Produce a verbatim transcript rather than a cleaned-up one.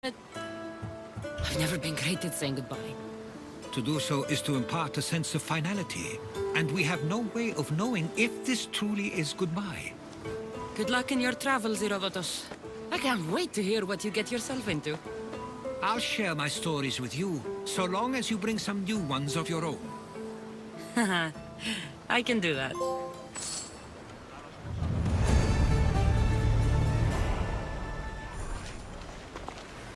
I've never been great at saying goodbye. To do so is to impart a sense of finality, and we have no way of knowing if this truly is goodbye. Good luck in your travels, Herodotus. I can't wait to hear what you get yourself into. I'll share my stories with you, so long as you bring some new ones of your own. Haha, I can do that.